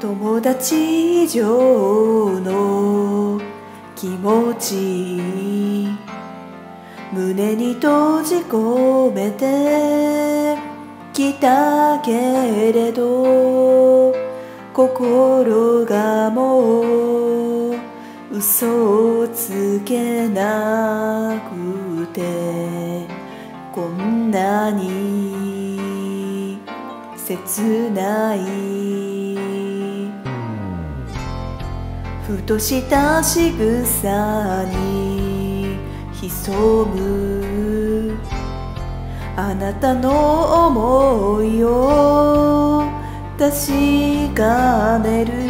友達以上の気持ち胸に閉じ込めてきたけれど、心がもう嘘をつけなくて、こんなに切ない。ふとした仕草に潜むあなたの想いを確かめる。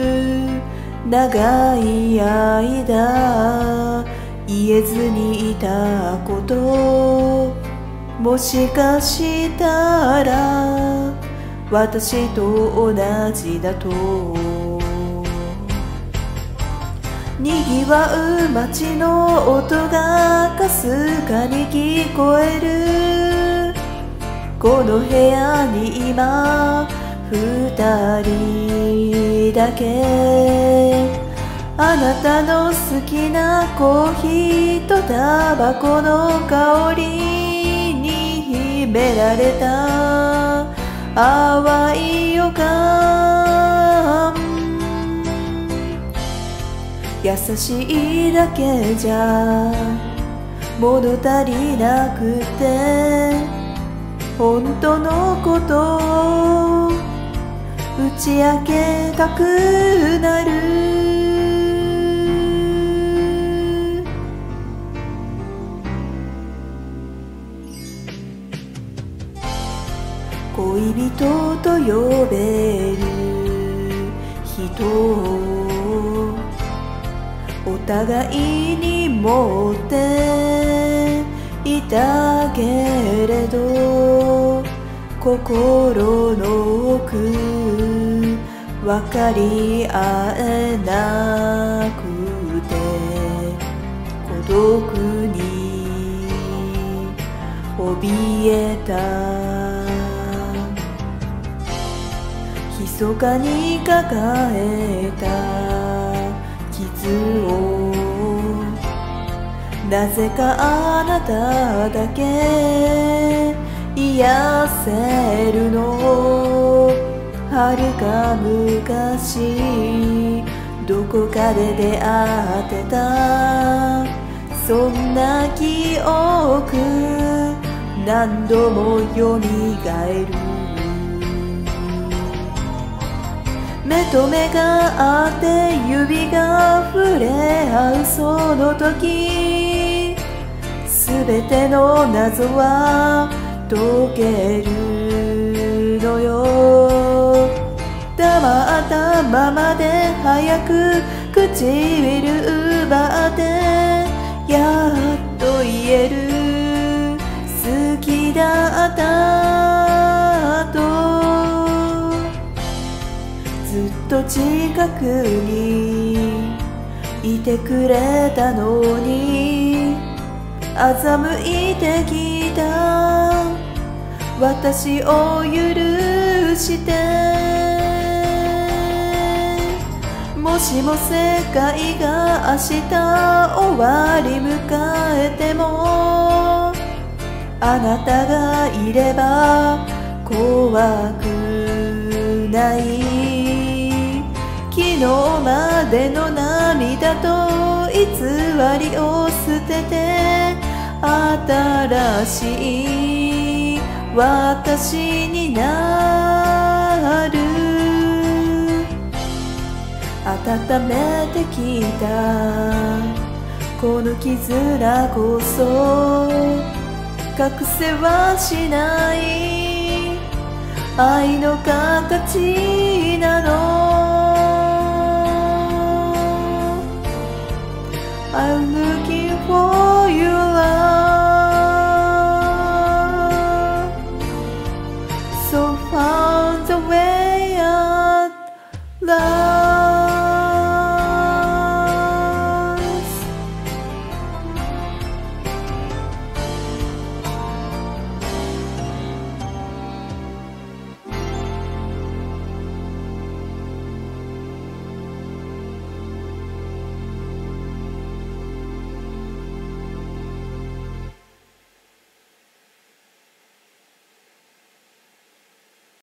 長い間言えずにいたこと、もしかしたら私と同じだと。にぎわう街の音がかすかに聞こえる。この部屋に今二人だけ。あなたの好きなコーヒーとタバコの香りに秘められた淡い予感。優しいだけじゃ物足りなくて、本当のことを打ち明けたくなる。恋人と呼べる人をお互いに持っていたけれど、心の奥分かり合えなくて、孤独に怯えた。密かに抱えた傷をなぜかあなただけ癒せるの。はるか昔どこかで出会ってた、そんな記憶何度もよみがえる。目と目が合って指が触れ合うその時、すべての謎は解けるのよ。黙ったままで早く唇奪ってやっと言える、好きだったと。ずっと近くにいてくれたのに、欺いてきた私を許して。もしも世界が明日終わり迎えても、あなたがいれば怖くない。昨日までの涙と偽りを捨てて、新しい私になる。温めてきたこの絆こそ隠せはしない愛の形なの。